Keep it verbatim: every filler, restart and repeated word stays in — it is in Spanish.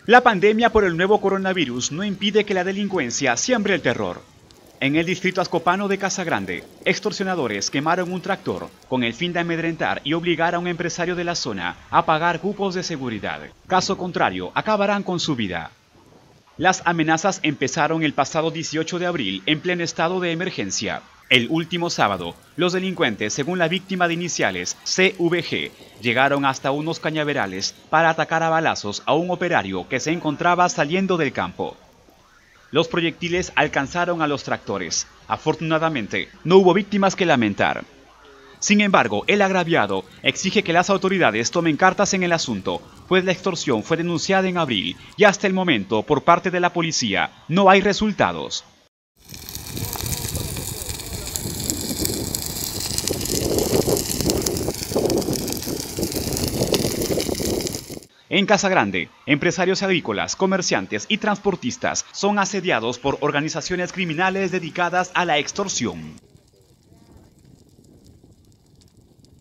La pandemia por el nuevo coronavirus no impide que la delincuencia siembre el terror. En el distrito azcopano de Casagrande, extorsionadores quemaron un tractor con el fin de amedrentar y obligar a un empresario de la zona a pagar cupos de seguridad. Caso contrario, acabarán con su vida. Las amenazas empezaron el pasado dieciocho de abril en pleno estado de emergencia. El último sábado, los delincuentes, según la víctima de iniciales C V G, llegaron hasta unos cañaverales para atacar a balazos a un operario que se encontraba saliendo del campo. Los proyectiles alcanzaron a los tractores. Afortunadamente, no hubo víctimas que lamentar. Sin embargo, el agraviado exige que las autoridades tomen cartas en el asunto, pues la extorsión fue denunciada en abril y hasta el momento, por parte de la policía, no hay resultados. En Casagrande, empresarios agrícolas, comerciantes y transportistas son asediados por organizaciones criminales dedicadas a la extorsión.